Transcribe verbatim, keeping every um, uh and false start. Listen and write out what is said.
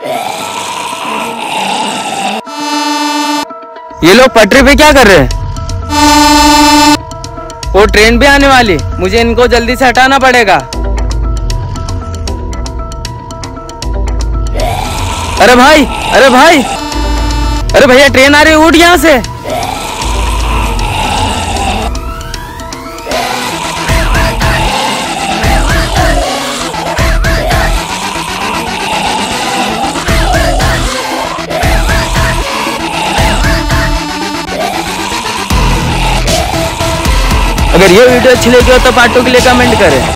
ये लोग पटरी पे क्या कर रहे हैं? वो ट्रेन भी आने वाली, मुझे इनको जल्दी से हटाना पड़ेगा। अरे भाई, अरे भाई, अरे भैया ट्रेन आ रही है, उठ यहाँ से। अगर ये वीडियो अच्छी लगी हो तो पार्ट टू के लिए कमेंट करें।